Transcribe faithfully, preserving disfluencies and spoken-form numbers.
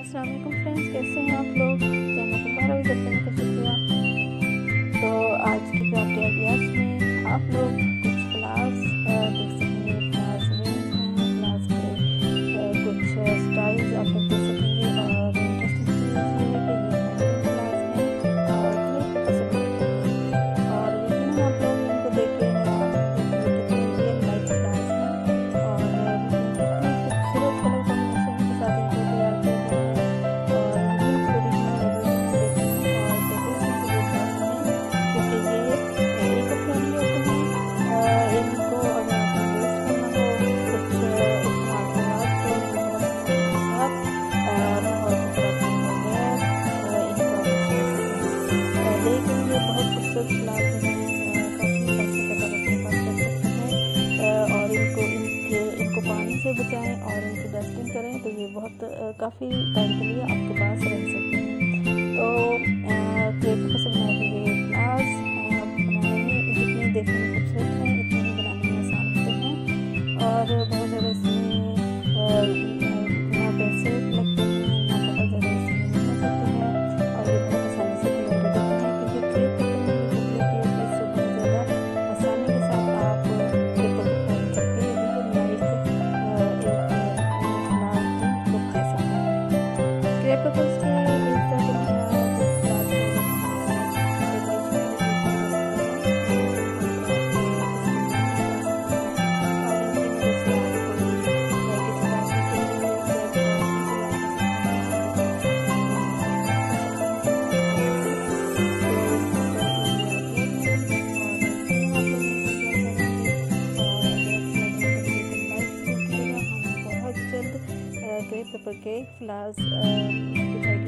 अस्सलाम वालेकुम फ्रेंड्स, कैसे हैं आप लोग। चैनल को बारह बजे देखने का शुक्रिया। तो आज की क्राफ्ट आइडियाज़ में आप लोग कुछ फ्लावर्स देख सकेंगे। फ्लावर्स रेंज हैं, फ्लावर्स के अ, कुछ स्टाइल्स आप लोग देख सकेंगे। और इंटरेस्टिंग चीज़ ये है कि ये हैंडमेड फ्लावर्स हैं और क्ले पेपर से बनाए हैं। और यकीनन आप लोग इनको देख के हैरान होंगे कि ये कितने रियल लाइफ फ्लावर्स हैं और कितने खूबसूरत कलर कॉम्बिनेशन के साथ इनको तैयार किया गया है। और यूनिक ट्रेडिशनल एग्रीमेंट्स देखें और डेकोरेशन के लिए खास हैं, क्योंकि ये इको फ्रेंडली होते हैं। इनको अगर आपने वेस्ट करना हो कुछ इस्तेमाल के बाद तो इनको बहुत आसानी के साथ माहौल को खराब नहीं हो गया इनको आप लेकिन ये बहुत खूबसूरत फ्लावर्स हैं। काफ़ी पैसे तक आप अपने पास रख सकते हैं और इनको इनके इनको पानी से बचाएं और इनकी डस्टिंग करें तो ये बहुत काफ़ी टाइम के लिए आपके पास रह सकते हैं। तो क्ले पेपर से बनाए हुए ये फ्लावर्स बनाने में जितने देखने में खूबसूरत हैं इतने ही बनाने में आसान होते हैं और बहुत ज़्यादा इसमें ना पैसे लगते हैं ना बहुत ज़्यादा इसमें मेहनत होती है और ये बहुत आसानी से तैयार हो जाते हैं, क्योंकि क्ले पेपर में ये खूबसूरती है कि इससे बहुत ज़्यादा आसानी के साथ आप पेपर को फॉर्म करके रियल लाइफ एक फ्लावर की लुक दे सकते हैं। क्ले पेपर्स के इस तरह के ग्रे पेपर के फ्लावर्स कुछ